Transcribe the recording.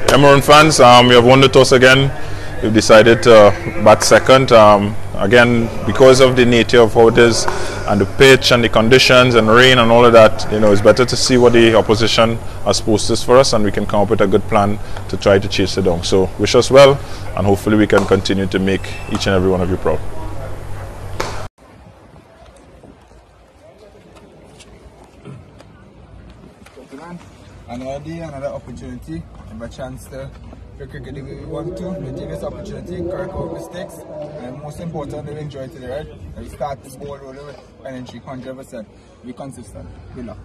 Maroon fans, we have won the toss again. We've decided to bat second. Again, because of the nature of how it is, and the pitch and the conditions and rain and all of that, you know, it's better to see what the opposition has posted for us, and we can come up with a good plan to try to chase it down. So wish us well, and hopefully we can continue to make each and every one of you proud. Another day, another opportunity, and a chance to play cricket the way we want to. We take this opportunity, correct our mistakes, and most importantly, we enjoy today, right? And we start this ball rolling with energy, 100%. Be consistent. Good luck.